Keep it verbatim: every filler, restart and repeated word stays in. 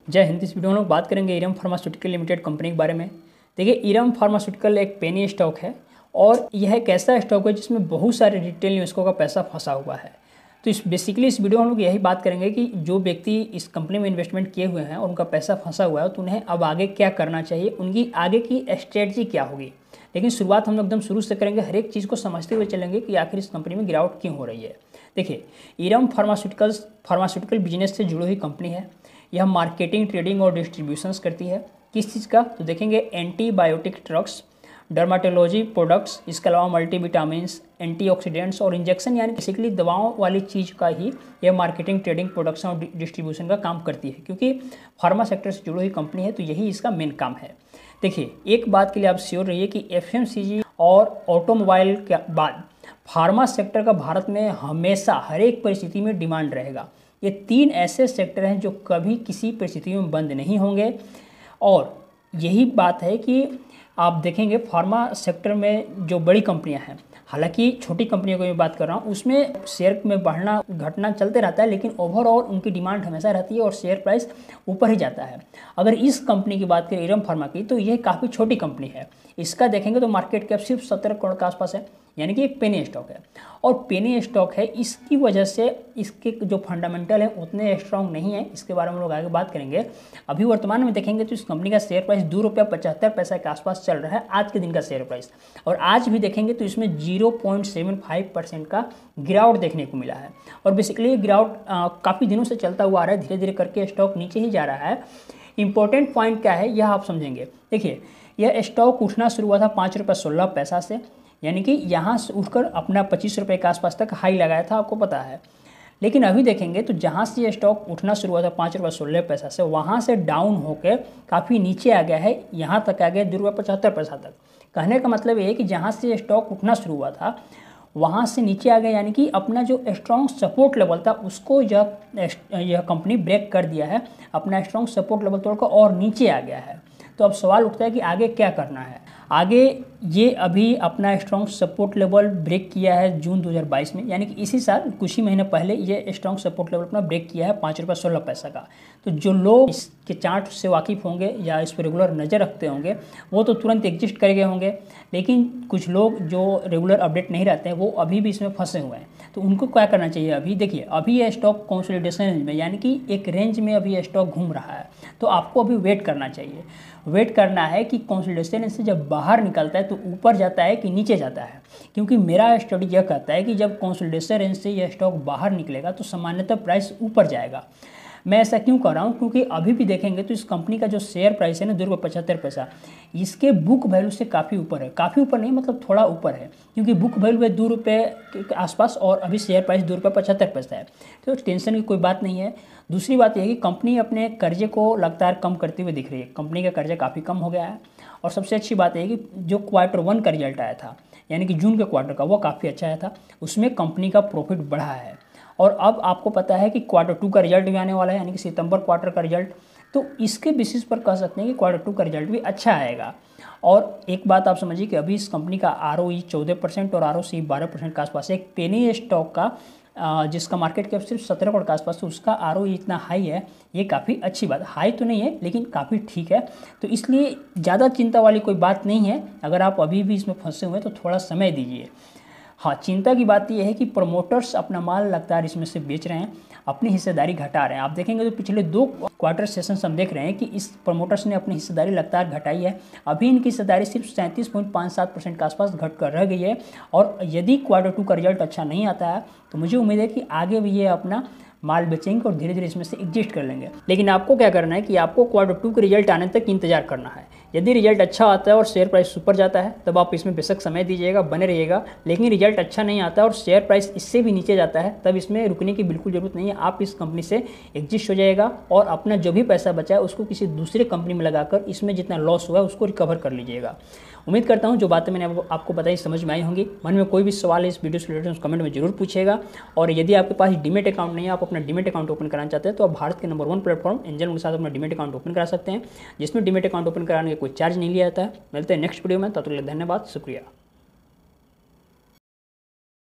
जय हिंद। इस वीडियो में हम लोग बात करेंगे ईरम फार्मास्यूटिकल लिमिटेड कंपनी के बारे में। देखिए, ईरम फार्मास्यूटिकल एक पेनी स्टॉक है और यह एक ऐसा स्टॉक है जिसमें बहुत सारे रिटेल निवेशकों का पैसा फंसा हुआ है। तो इस बेसिकली इस वीडियो में हम लोग यही बात करेंगे कि जो व्यक्ति इस कंपनी में इन्वेस्टमेंट किए हुए हैं और उनका पैसा फंसा हुआ है तो उन्हें अब आगे क्या करना चाहिए, उनकी आगे की स्ट्रेटजी क्या होगी। लेकिन शुरुआत हम लोग एकदम शुरू से करेंगे, हर एक चीज़ को समझते हुए चलेंगे कि आखिर इस कंपनी में गिरावट क्यों हो रही है। देखिए, ईरम फार्मास्यूटिकल्स फार्मास्यूटिकल बिजनेस से जुड़ी हुई कंपनी है। यह मार्केटिंग, ट्रेडिंग और डिस्ट्रीब्यूशंस करती है। किस चीज़ का तो देखेंगे, एंटीबायोटिक ड्रग्स, डर्माटोलॉजी प्रोडक्ट्स, इसके अलावा मल्टीविटामिन्स, एंटीऑक्सीडेंट्स और इंजेक्शन, यानी बेसिकली दवाओं वाली चीज़ का ही यह मार्केटिंग, ट्रेडिंग, प्रोडक्शन और डिस्ट्रीब्यूशन का काम करती है। क्योंकि फार्मा सेक्टर से जुड़ी हुई कंपनी है तो यही इसका मेन काम है। देखिए, एक बात के लिए आप श्योर रहिए कि एफएमसीजी और ऑटोमोबाइल के बाद फार्मा सेक्टर का भारत में हमेशा हर एक परिस्थिति में डिमांड रहेगा। ये तीन ऐसे सेक्टर हैं जो कभी किसी परिस्थिति में बंद नहीं होंगे। और यही बात है कि आप देखेंगे फार्मा सेक्टर में जो बड़ी कंपनियां हैं, हालांकि छोटी कंपनियों की मैं बात कर रहा हूँ, उसमें शेयर में बढ़ना घटना चलते रहता है, लेकिन ओवरऑल उनकी डिमांड हमेशा रहती है और शेयर प्राइस ऊपर ही जाता है। अगर इस कंपनी की बात करें ईरम फार्मा की, तो यह काफ़ी छोटी कंपनी है। इसका देखेंगे तो मार्केट कैप सिर्फ सत्रह करोड़ के आसपास है, यानी कि एक पेनी स्टॉक है। और पेनी स्टॉक है, इसकी वजह से इसके जो फंडामेंटल है उतने स्ट्रांग नहीं है। इसके बारे में लोग आगे बात करेंगे। अभी वर्तमान में देखेंगे तो इस कंपनी का शेयर प्राइस दो रुपया पचहत्तर पैसा के आसपास चल रहा है आज के दिन का शेयर प्राइस। और आज भी देखेंगे तो इसमें zero point seven five percent का गिरावट देखने को मिला है। और बेसिकली ये गिरावट काफ़ी दिनों से चलता हुआ आ रहा है, धीरे धीरे करके स्टॉक नीचे ही जा रहा है। इंपॉर्टेंट पॉइंट क्या है यह आप समझेंगे। देखिए, यह स्टॉक उठना शुरू हुआ था पाँच रुपये सोलह पैसा से, यानी कि यहाँ से उठकर अपना पच्चीस रुपये के आसपास तक हाई लगाया था, आपको पता है। लेकिन अभी देखेंगे तो जहाँ से ये स्टॉक उठना शुरू हुआ था पाँच रुपये सोलह पैसा से, वहाँ से डाउन होकर काफ़ी नीचे आ गया है, यहाँ तक आ गया दो रुपये पचहत्तर पैसा तक। कहने का मतलब ये है कि जहाँ से ये स्टॉक उठना शुरू हुआ था वहाँ से नीचे आ गया, यानी कि अपना जो स्ट्रॉन्ग सपोर्ट लेवल था उसको यह यह कंपनी ब्रेक कर दिया है, अपना स्ट्रॉन्ग सपोर्ट लेवल तोड़कर और नीचे आ गया है। तो अब सवाल उठता है कि आगे क्या करना है। आगे ये अभी अपना स्ट्रॉन्ग सपोर्ट लेवल ब्रेक किया है जून दो हज़ार बाईस में, यानी कि इसी साल कुछ ही महीने पहले ये स्ट्रॉन्ग सपोर्ट लेवल अपना ब्रेक किया है पाँच रुपये सोलह पैसा का। तो जो लोग इसके चार्ट से वाकिफ़ होंगे या इस पर रेगुलर नज़र रखते होंगे वो तो तुरंत एग्जिस्ट कर गए होंगे, लेकिन कुछ लोग जो रेगुलर अपडेट नहीं रहते हैं वो अभी भी इसमें फंसे हुए हैं। तो उनको क्या करना चाहिए। अभी देखिए, अभी ये स्टॉक कंसोलिडेशन रेंज में, यानी कि एक रेंज में अभी ये स्टॉक घूम रहा है। तो आपको अभी वेट करना चाहिए। वेट करना है कि कंसोलिडेशन रेंज से जब बाहर निकलता है तो ऊपर जाता है कि नीचे जाता है। क्योंकि मेरा स्टडी यह कहता है कि जब कंसोलिडेशन रेंज से यह स्टॉक बाहर निकलेगा तो सामान्यतः प्राइस ऊपर जाएगा। मैं ऐसा क्यों कर रहा हूँ, क्योंकि अभी भी देखेंगे तो इस कंपनी का जो शेयर प्राइस है ना दो रुपये पचहत्तर पैसा, इसके बुक वैल्यू से काफ़ी ऊपर है। काफ़ी ऊपर नहीं, मतलब थोड़ा ऊपर है, क्योंकि बुक वैल्यू है दो रुपये के आसपास और अभी शेयर प्राइस दो रुपये पचहत्तर पैसा है। तो टेंशन की कोई बात नहीं है। दूसरी बात यह है कि कंपनी अपने कर्जे को लगातार कम करते हुए दिख रही है। कंपनी का कर्जा काफ़ी कम हो गया है। और सबसे अच्छी बात यह है कि जो क्वार्टर वन का रिजल्ट आया था, यानी कि जून के क्वार्टर का, वो काफ़ी अच्छा आया था। उसमें कंपनी का प्रॉफिट बढ़ा है। और अब आपको पता है कि क्वार्टर टू का रिजल्ट भी आने वाला है, यानी कि सितंबर क्वार्टर का रिजल्ट। तो इसके बेसिस पर कह सकते हैं कि क्वार्टर टू का रिजल्ट भी अच्छा आएगा। और एक बात आप समझिए कि अभी इस कंपनी का आर ओ ई चौदह परसेंट और आर ओ सी बारह परसेंट के आसपास है। एक पेनी स्टॉक का जिसका मार्केट कैप सिर्फ सत्रह करोड़ के आसपास, तो उसका आर ओ ई इतना हाई है, ये काफ़ी अच्छी बात। हाई तो नहीं है लेकिन काफ़ी ठीक है। तो इसलिए ज़्यादा चिंता वाली कोई बात नहीं है। अगर आप अभी भी इसमें फंसे हुए हैं तो थोड़ा समय दीजिए। हाँ, चिंता की बात यह है कि प्रमोटर्स अपना माल लगातार इसमें से बेच रहे हैं, अपनी हिस्सेदारी घटा रहे हैं। आप देखेंगे तो पिछले दो क्वार्टर सेशन हम देख रहे हैं कि इस प्रमोटर्स ने अपनी हिस्सेदारी लगातार घटाई है। अभी इनकी हिस्सेदारी सिर्फ सैंतीस पॉइंट पाँच सात परसेंट के आसपास घट कर रह गई है। और यदि क्वार्टर टू का रिजल्ट अच्छा नहीं आता है तो मुझे उम्मीद है कि आगे भी ये अपना माल बेचेंगे और धीरे धीरे इसमें से एग्जिस्ट कर लेंगे। लेकिन आपको क्या करना है कि आपको क्वार्टर टू के रिजल्ट आने तक इंतजार करना है। यदि रिजल्ट अच्छा आता है और शेयर प्राइस ऊपर जाता है तब आप इसमें बेशक समय दीजिएगा, बने रहिएगा। लेकिन रिजल्ट अच्छा नहीं आता और शेयर प्राइस इससे भी नीचे जाता है तब इसमें रुकने की बिल्कुल ज़रूरत नहीं है। आप इस कंपनी से एग्जिस्ट हो जाएगा और अपना जो भी पैसा बचा है उसको किसी दूसरे कंपनी में लगाकर इसमें जितना लॉस हुआ है उसको रिकवर कर लीजिएगा। उम्मीद करता हूँ जो बातें मैंने आपको बताई समझ में आई होंगी। मन में कोई भी सवाल है इस वीडियो से रिलेटेड कमेंट में जरूर पूछिएगा। और यदि आपके पास डीमेट अकाउंट नहीं है, आप अपना डीमेट अकाउंट ओपन कराना चाहते हैं तो आप भारत के नंबर वन प्लेटफॉर्म एंजल के साथ अपना डीमेट अकाउंट ओपन करा सकते हैं, जिसमें डीमेट अकाउंट ओपन कराने का कोई चार्ज नहीं लिया जाता है। मिलते हैं नेक्स्ट वीडियो में, तब तक के लिए धन्यवाद, शुक्रिया।